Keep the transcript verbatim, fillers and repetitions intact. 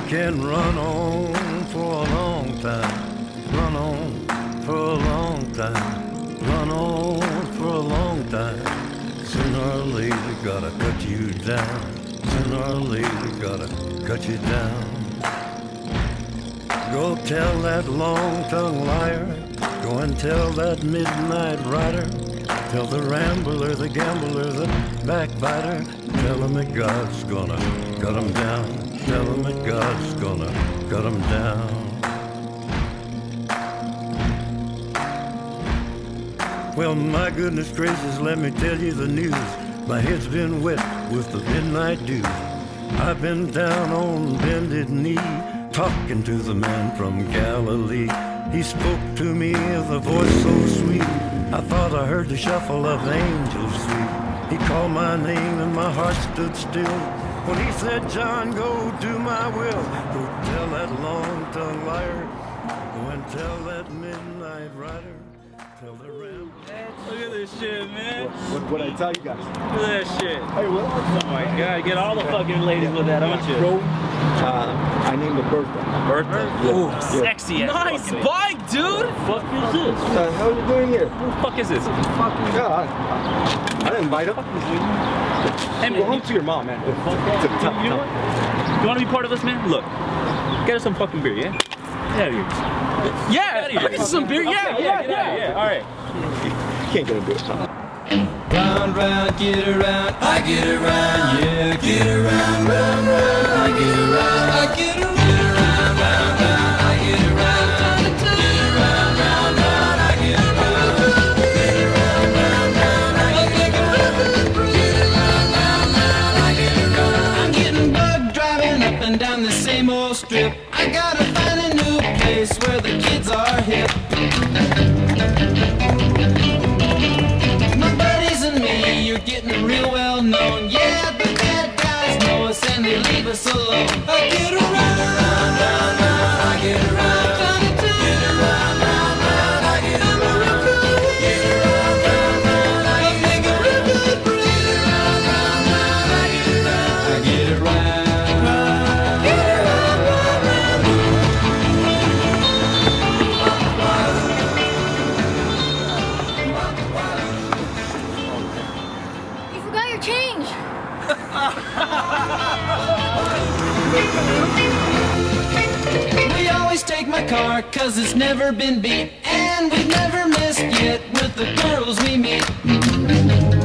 can run on for a long time, run on for a long time, run on for a long time. Sooner or later gotta cut you down, sooner or later gotta cut you down. Go tell that long-tongued liar, go and tell that midnight rider, tell the rambler, the gambler, the backbiter, tell him that God's gonna cut him down, tell him that God's gonna cut him down. Well, my goodness gracious, let me tell you the news. My head's been wet with the midnight dew. I've been down on bended knee, talking to the man from Galilee. He spoke to me with a voice so sweet, I thought I heard the shuffle of angels sweet. He called my name and my heart stood still when he said, John, go do my will. Go tell that long-tongued liar, go and tell that midnight rider, tell the ram. Look at this shit, man. What, what, what I tell you guys? Look at that shit. Hey, what? Oh my god, get all the fucking ladies with that, don't you? Bro, uh, I named the birthday. Birthday? Ooh, Yeah. Sexy ass. Nice fucking bike, dude! What the fuck is this? What the hell are you doing here? What the fuck is this? Yeah, I, I didn't invite him. Hey, Go home to your mom, man. You, you know what? You wanna be part of this, man? Look, get us some fucking beer, yeah? Get out of here. Yeah, get us some beer, yeah, Okay, yeah, yeah, yeah, yeah, alright. You can't get a beer. Round, round, get around, I get around, yeah, get around, round, round, I get around, I get around, round, round, round, I get around, get around, round, round, I get around, get around, round, round, I get around, get around, round, round, I get around. I'm getting bugged driving up and down the same old strip. I gotta find a new place where the kids are hip. You're getting real well known, yeah, the bad guys know us and they leave us alone. I get around, round, round, round, I get around, get around, round, round, I get around, get around, round, round, I make it real good, get around, round, round, I get around, I get around, get around, round, Change. We always take my car cause it's never been beat, and we've never missed yet with the girls we meet.